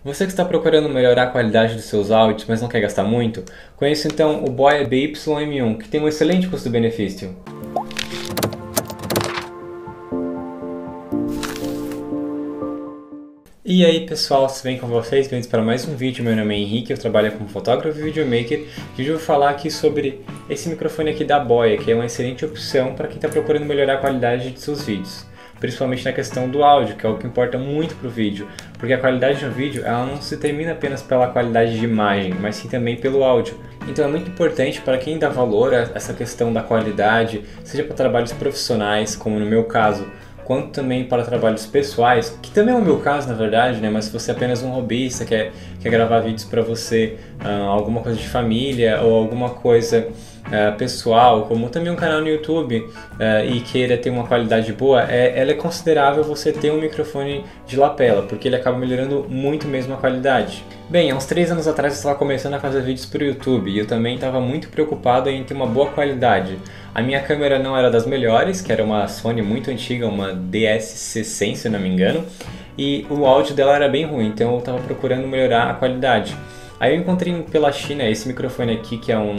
Você que está procurando melhorar a qualidade dos seus áudios, mas não quer gastar muito, conheça então o Boya BY-M1, que tem um excelente custo-benefício. E aí pessoal, tudo bem com vocês? Bem-vindos para mais um vídeo. Meu nome é Henrique, eu trabalho como fotógrafo e videomaker e hoje eu vou falar aqui sobre esse microfone aqui da Boya, que é uma excelente opção para quem está procurando melhorar a qualidade de seus vídeos. Principalmente na questão do áudio, que é o que importa muito para o vídeo, porque a qualidade do vídeo ela não se termina apenas pela qualidade de imagem, mas sim também pelo áudio. Então é muito importante para quem dá valor a essa questão da qualidade, seja para trabalhos profissionais, como no meu caso, quanto também para trabalhos pessoais, que também é o meu caso na verdade, né? Mas se você é apenas um hobbyista, quer gravar vídeos para você, alguma coisa de família ou alguma coisa pessoal, como também um canal no YouTube e queira ter uma qualidade boa, ela é considerável você ter um microfone de lapela, porque ele acaba melhorando muito mesmo a qualidade. Bem, há uns 3 anos atrás eu estava começando a fazer vídeos para o YouTube e eu também estava muito preocupado em ter uma boa qualidade. A minha câmera não era das melhores, que era uma Sony muito antiga, uma DS-C100 se eu não me engano, e o áudio dela era bem ruim, então eu estava procurando melhorar a qualidade. Aí eu encontrei pela China esse microfone aqui, que é um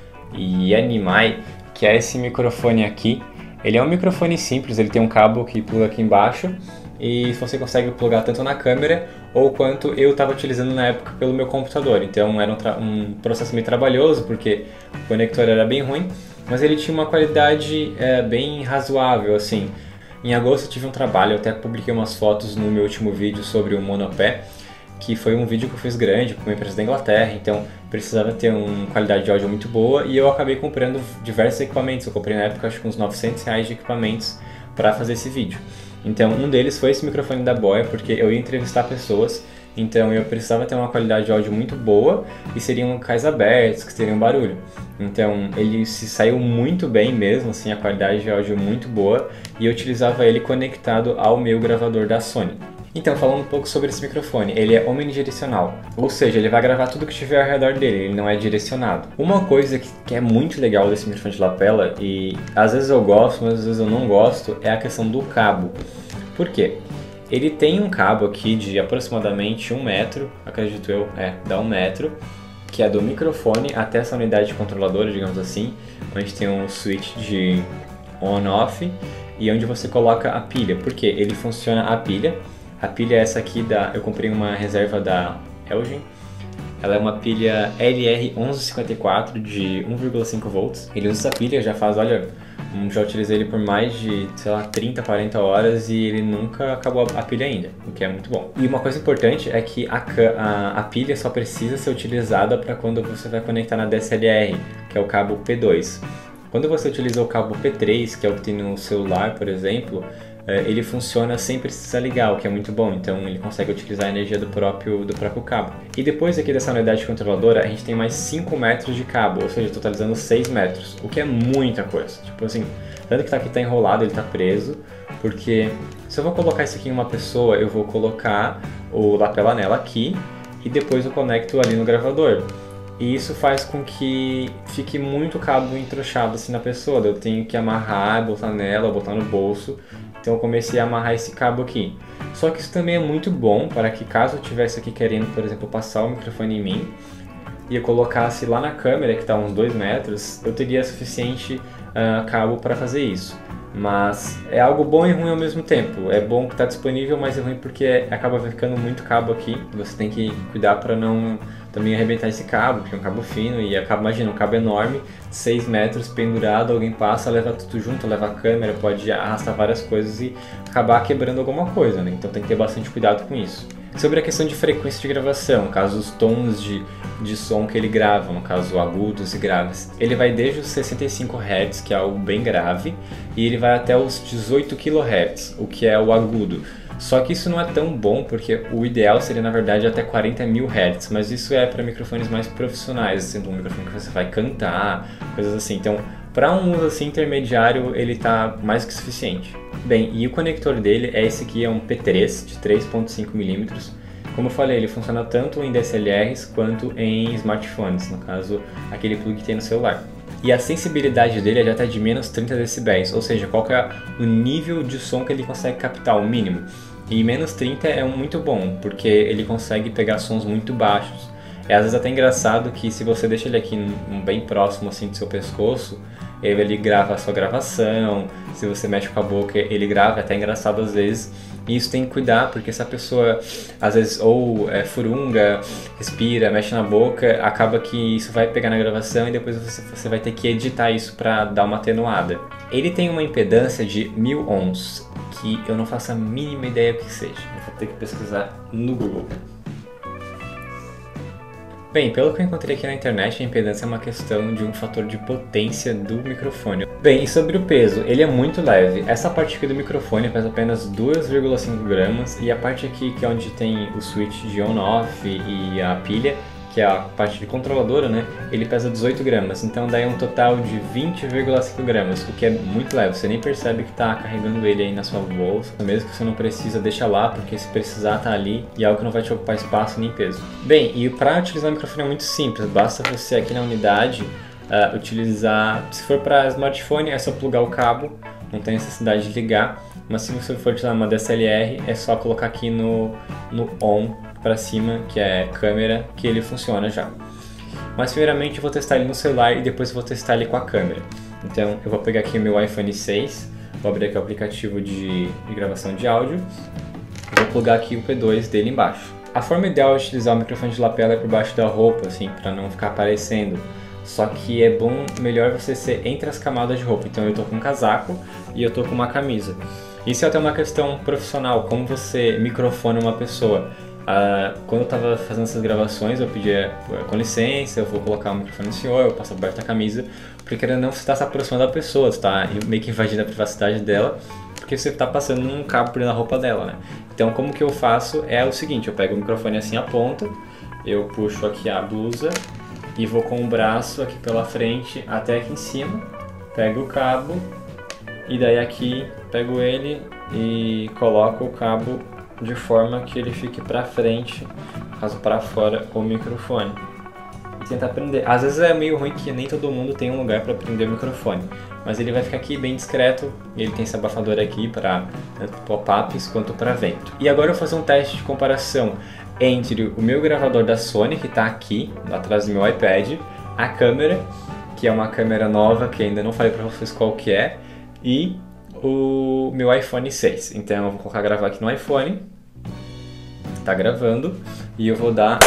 Yanmai, que é esse microfone aqui. Ele é um microfone simples, ele tem um cabo que pluga aqui embaixo e você consegue plugar tanto na câmera ou quanto eu estava utilizando na época pelo meu computador. Então era um processo meio trabalhoso porque o conector era bem ruim, mas ele tinha uma qualidade bem razoável assim. Em agosto eu tive um trabalho, eu até publiquei umas fotos no meu último vídeo sobre o monopé, que foi um vídeo que eu fiz grande com uma empresa da Inglaterra, então precisava ter uma qualidade de áudio muito boa e eu acabei comprando diversos equipamentos. Eu comprei na época acho que uns R$900 de equipamentos para fazer esse vídeo. Então um deles foi esse microfone da Boya, porque eu ia entrevistar pessoas, então eu precisava ter uma qualidade de áudio muito boa e seriam locais abertos, que teriam barulho. Então ele se saiu muito bem mesmo, assim, a qualidade de áudio muito boa e eu utilizava ele conectado ao meu gravador da Sony. Então, falando um pouco sobre esse microfone, ele é omnidirecional, ou seja, ele vai gravar tudo que estiver ao redor dele, ele não é direcionado. Uma coisa que é muito legal desse microfone de lapela, e às vezes eu gosto, mas às vezes eu não gosto, é a questão do cabo. Por quê? Ele tem um cabo aqui de aproximadamente 1 metro, acredito eu, dá 1 metro, que é do microfone até essa unidade controladora, digamos assim, onde tem um switch de on-off e onde você coloca a pilha, porque ele funciona a pilha. A pilha é essa aqui, eu comprei uma reserva da Elgin. Ela é uma pilha LR1154 de 1,5 volts. Ele usa essa pilha, já utilizei ele por mais de, 30, 40 horas e ele nunca acabou a pilha ainda, o que é muito bom. E uma coisa importante é que a pilha só precisa ser utilizada para quando você vai conectar na DSLR, que é o cabo P2. Quando você utiliza o cabo P3, que é o que tem no celular, por exemplo, ele funciona sem precisar ligar, o que é muito bom, então ele consegue utilizar a energia do próprio cabo. E depois aqui dessa unidade controladora, a gente tem mais 5 metros de cabo, ou seja, totalizando 6 metros, o que é muita coisa. Tipo assim, tanto que aqui tá enrolado, ele tá preso, porque se eu vou colocar isso aqui em uma pessoa, eu vou colocar o lapela nela aqui e depois eu conecto ali no gravador. E isso faz com que fique muito cabo entrochado assim na pessoa, eu tenho que amarrar, botar nela, botar no bolso. Então eu comecei a amarrar esse cabo aqui. Só que isso também é muito bom para que caso eu estivesse aqui querendo, por exemplo, passar o microfone em mim e eu colocasse lá na câmera, que está a uns 2 metros, eu teria suficiente cabo para fazer isso. Mas é algo bom e ruim ao mesmo tempo. É bom que está disponível, mas é ruim porque acaba ficando muito cabo aqui. Você tem que cuidar para não também arrebentar esse cabo, porque é um cabo fino e imagina, um cabo enorme, 6 metros pendurado, alguém passa, leva tudo junto, leva a câmera, pode arrastar várias coisas e acabar quebrando alguma coisa, né? Então tem que ter bastante cuidado com isso. Sobre a questão de frequência de gravação, no caso os tons de som que ele grava, no caso agudos e graves, ele vai desde os 65 Hz, que é algo bem grave, e ele vai até os 18 kHz, o que é o agudo. Só que isso não é tão bom, porque o ideal seria na verdade até 40.000 Hz, mas isso é para microfones mais profissionais, assim, um microfone que você vai cantar, coisas assim. Então, para um uso assim intermediário, ele está mais que suficiente. Bem, e o conector dele é esse aqui, é um P3 de 3.5 mm. Como eu falei, ele funciona tanto em DSLRs quanto em smartphones, no caso, aquele plug que tem no celular. E a sensibilidade dele é de até de menos 30 decibéis, ou seja, qual que é o nível de som que ele consegue captar, o mínimo. E menos 30 é muito bom, porque ele consegue pegar sons muito baixos. É às vezes até engraçado que se você deixa ele aqui bem próximo assim do seu pescoço, ele grava a sua gravação, se você mexe com a boca ele grava, é até engraçado às vezes. E isso tem que cuidar, porque se a pessoa às vezes ou furunga, respira, mexe na boca, acaba que isso vai pegar na gravação e depois você vai ter que editar isso para dar uma atenuada. Ele tem uma impedância de 1000 ohms, que eu não faço a mínima ideia o que seja. Eu vou ter que pesquisar no Google. Bem, pelo que eu encontrei aqui na internet, a impedância é uma questão de um fator de potência do microfone. Bem, e sobre o peso, ele é muito leve. Essa parte aqui do microfone pesa apenas 2,5 gramas e a parte aqui, que é onde tem o switch de on-off e a pilha, que é a parte de controladora, né? Ele pesa 18 gramas, então dá um total de 20,5 gramas, o que é muito leve, você nem percebe que está carregando ele aí na sua bolsa, mesmo que você não precisa, deixa lá, porque se precisar tá ali e é algo que não vai te ocupar espaço nem peso. Bem, e para utilizar o microfone é muito simples, basta você aqui na unidade utilizar, se for para smartphone é só plugar o cabo, não tem necessidade de ligar, mas se você for utilizar uma DSLR é só colocar aqui no on para cima, que é câmera, que ele funciona já. Mas primeiramente eu vou testar ele no celular e depois eu vou testar ele com a câmera. Então eu vou pegar aqui o meu iPhone 6, vou abrir aqui o aplicativo de gravação de áudio, vou plugar aqui o P2 dele embaixo. A forma ideal de utilizar o microfone de lapela é por baixo da roupa, assim, para não ficar aparecendo. Só que é melhor você ser entre as camadas de roupa. Então eu tô com um casaco e eu tô com uma camisa. Isso é até uma questão profissional, como você microfona uma pessoa. Quando eu estava fazendo essas gravações, eu pedia com licença, eu vou colocar o microfone no senhor, eu passo aberto a camisa, porque não você está se aproximando da pessoa, você está meio que invadindo a privacidade dela, porque você está passando um cabo por dentro da roupa dela, né? Então como que eu faço é o seguinte, eu pego o microfone assim à ponta, eu puxo aqui a blusa e vou com o braço aqui pela frente até aqui em cima, pego o cabo e daí aqui pego ele e coloco o cabo de forma que ele fique para frente, caso para fora o microfone. E tentar prender. Às vezes é meio ruim que nem todo mundo tem um lugar para prender o microfone, mas ele vai ficar aqui bem discreto. Ele tem esse abafador aqui para tanto pop-ups quanto para vento. E agora eu vou fazer um teste de comparação entre o meu gravador da Sony, que está aqui atrás do meu iPad, a câmera, que é uma câmera nova que ainda não falei para vocês qual que é, e o meu iPhone 6. Então eu vou colocar gravar aqui no iPhone, tá gravando, e eu vou dar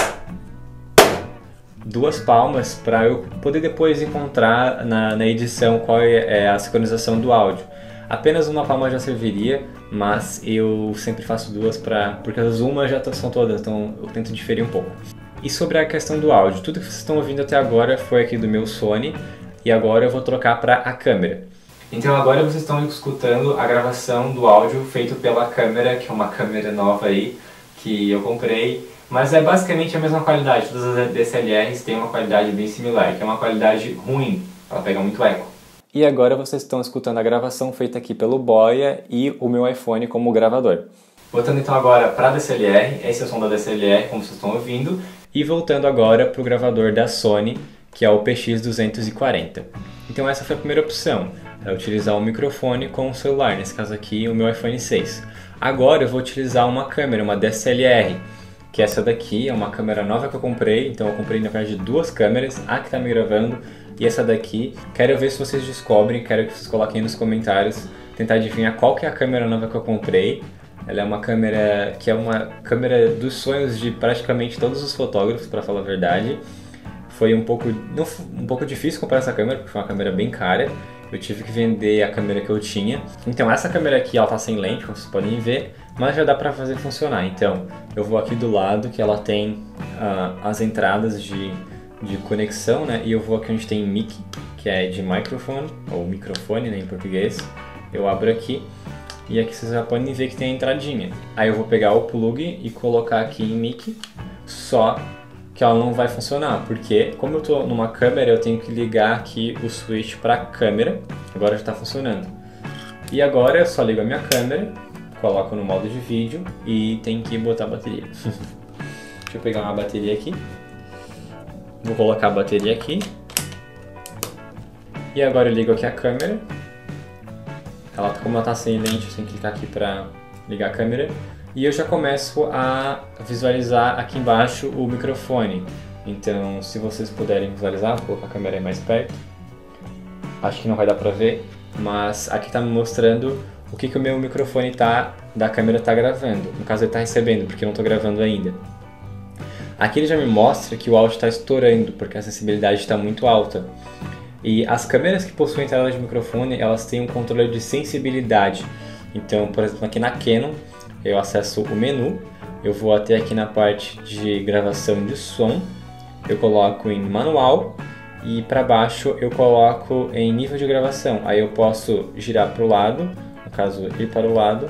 2 palmas para eu poder depois encontrar na edição qual é a sincronização do áudio. Apenas uma palma já serviria, mas eu sempre faço 2 porque as uma já são todas, então eu tento diferir um pouco. E sobre a questão do áudio, tudo que vocês estão ouvindo até agora foi aqui do meu Sony, e agora eu vou trocar para a câmera. Então agora vocês estão escutando a gravação do áudio feito pela câmera, que é uma câmera nova aí, que eu comprei, mas é basicamente a mesma qualidade. Todas as DSLRs têm uma qualidade bem similar, que é uma qualidade ruim, ela pega muito eco. E agora vocês estão escutando a gravação feita aqui pelo Boya e o meu iPhone como gravador. Voltando então agora para a DSLR, esse é o som da DSLR, como vocês estão ouvindo, e voltando agora para o gravador da Sony, que é o PX240. Então essa foi a primeira opção, utilizar o microfone com o celular, nesse caso aqui o meu iPhone 6. Agora eu vou utilizar uma câmera, uma DSLR, que essa daqui é uma câmera nova que eu comprei, então eu comprei na verdade 2 câmeras, a que está me gravando e essa daqui. Quero ver se vocês descobrem, quero que vocês coloquem nos comentários, tentar adivinhar qual que é a câmera nova que eu comprei. Ela é uma câmera que é uma câmera dos sonhos de praticamente todos os fotógrafos, para falar a verdade. Foi um pouco difícil comprar essa câmera, porque foi uma câmera bem cara. Eu tive que vender a câmera que eu tinha. Então essa câmera aqui, ela tá sem lente, como vocês podem ver, mas já dá pra fazer funcionar. Então eu vou aqui do lado, que ela tem as entradas de conexão, né? E eu vou aqui onde tem mic, que é de microphone, ou microfone, né, em português. Eu abro aqui e aqui vocês já podem ver que tem a entradinha. Aí eu vou pegar o plug e colocar aqui em mic, só que ela não vai funcionar, porque como eu estou numa câmera, eu tenho que ligar aqui o switch para a câmera. Agora já está funcionando. E agora eu só ligo a minha câmera, coloco no modo de vídeo e tem que botar a bateria. Deixa eu pegar uma bateria aqui. Vou colocar a bateria aqui. E agora eu ligo aqui a câmera. Como ela está sem lente, eu tenho que clicar aqui para ligar a câmera. e eu já começo a visualizar aqui embaixo o microfone. Então, se vocês puderem visualizar, vou colocar a câmera aí mais perto. Acho que não vai dar pra ver, mas aqui tá me mostrando o que o meu microfone da câmera tá gravando. No caso, ele tá recebendo, porque eu não tô gravando ainda. Aqui ele já me mostra que o áudio está estourando, porque a sensibilidade está muito alta. E as câmeras que possuem tela de microfone, elas têm um controle de sensibilidade. Então, por exemplo, aqui na Canon, eu acesso o menu, eu vou até aqui na parte de gravação de som, eu coloco em manual e para baixo eu coloco em nível de gravação. Aí eu posso girar para o lado, no caso ir para o lado,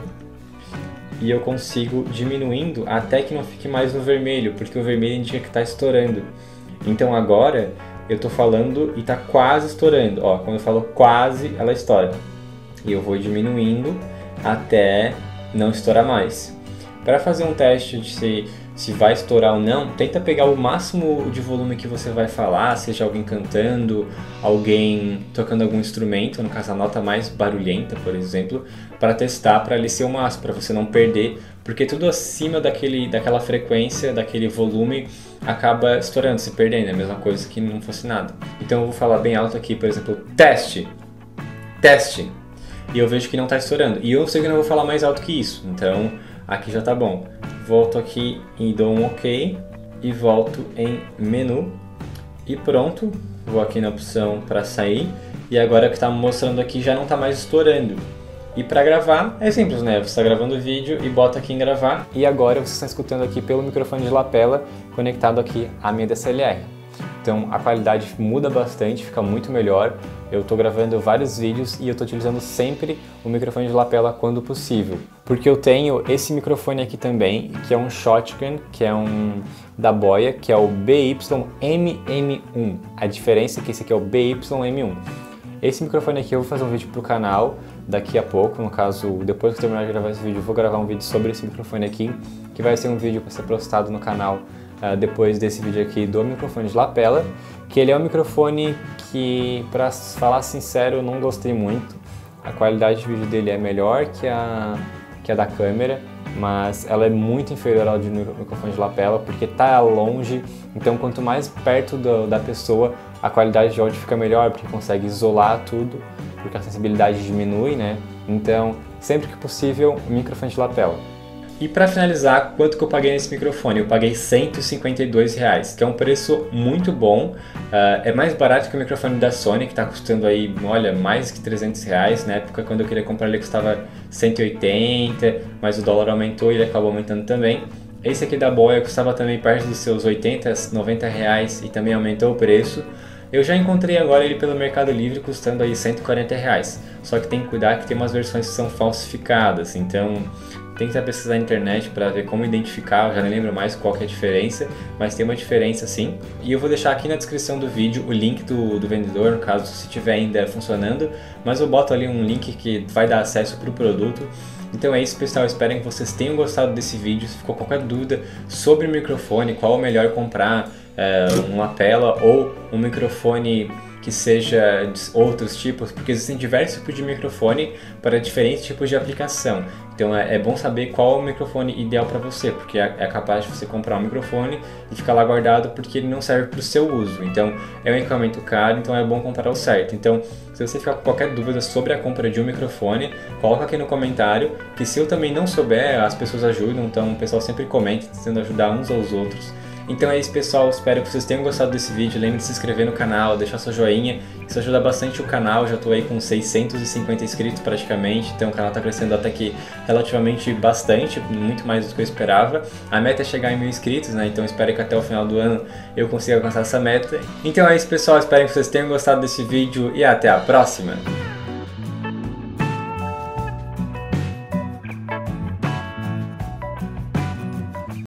e eu consigo diminuindo até que não fique mais no vermelho, porque o vermelho indica que está estourando. Então agora eu estou falando e está quase estourando. Ó, quando eu falo quase, ela estoura. E eu vou diminuindo até não estourar mais. Para fazer um teste de se vai estourar ou não, tenta pegar o máximo de volume que você vai falar, seja alguém cantando, alguém tocando algum instrumento, no caso a nota mais barulhenta, por exemplo, para testar, para ele ser o máximo, para você não perder, porque tudo acima daquela frequência, daquele volume, acaba estourando, se perdendo, é a mesma coisa que não fosse nada. Então eu vou falar bem alto aqui, por exemplo, teste, teste, e eu vejo que não está estourando, e eu sei que não vou falar mais alto que isso, então aqui já tá bom. Volto aqui e dou um OK e volto em menu e pronto. Vou aqui na opção para sair e agora que está mostrando aqui já não está mais estourando. E para gravar é simples, né? Você está gravando o vídeo e bota aqui em gravar e agora você está escutando aqui pelo microfone de lapela conectado aqui à minha DSLR. Então a qualidade muda bastante, fica muito melhor. Eu estou gravando vários vídeos e eu estou utilizando sempre o microfone de lapela quando possível. Porque eu tenho esse microfone aqui também, que é um shotgun, que é um da Boya, que é o BY-MM1. A diferença é que esse aqui é o BY-M1. Esse microfone aqui eu vou fazer um vídeo para o canal daqui a pouco, no caso, depois que eu terminar de gravar esse vídeo, eu vou gravar um vídeo sobre esse microfone aqui, que vai ser um vídeo para ser postado no canal depois desse vídeo aqui do microfone de lapela, que ele é um microfone que, para falar sincero, eu não gostei muito. A qualidade de vídeo dele é melhor que a da câmera, mas ela é muito inferior ao de microfone de lapela, porque tá longe, então quanto mais perto da pessoa, a qualidade de áudio fica melhor, porque consegue isolar tudo, porque a sensibilidade diminui, né? Então, sempre que possível, microfone de lapela. E para finalizar, quanto que eu paguei nesse microfone? Eu paguei R$152, que é um preço muito bom. É mais barato que o microfone da Sony, que está custando aí, olha, mais que R$300. Na época, quando eu queria comprar ele, custava 180, mas o dólar aumentou e ele acabou aumentando também. Esse aqui da Boya custava também perto dos seus 80, 90 reais e também aumentou o preço. Eu já encontrei agora ele pelo Mercado Livre custando aí R$140. Só que tem que cuidar que tem umas versões que são falsificadas, então tem que pesquisar na internet para ver como identificar, eu já nem lembro mais qual que é a diferença, mas tem uma diferença sim. E eu vou deixar aqui na descrição do vídeo o link do vendedor, no caso se estiver ainda funcionando, mas eu boto ali um link que vai dar acesso para o produto. Então é isso, pessoal, espero que vocês tenham gostado desse vídeo. Se ficou qualquer dúvida sobre o microfone, qual é o melhor comprar, uma lapela ou um microfone que seja de outros tipos, porque existem diversos tipos de microfone para diferentes tipos de aplicação. Então é bom saber qual é o microfone ideal para você, porque é capaz de você comprar um microfone e ficar lá guardado porque ele não serve para o seu uso. Então é um equipamento caro, então é bom comprar o certo. Então se você ficar com qualquer dúvida sobre a compra de um microfone, coloca aqui no comentário, que se eu também não souber, as pessoas ajudam, então o pessoal sempre comenta, tentando ajudar uns aos outros. Então é isso, pessoal, espero que vocês tenham gostado desse vídeo. Lembre de se inscrever no canal, deixar seu joinha, isso ajuda bastante o canal. Já estou aí com 650 inscritos praticamente, então o canal está crescendo até que relativamente bastante, muito mais do que eu esperava. A meta é chegar em 1000 inscritos, né? Então espero que até o final do ano eu consiga alcançar essa meta. Então é isso, pessoal, espero que vocês tenham gostado desse vídeo e até a próxima!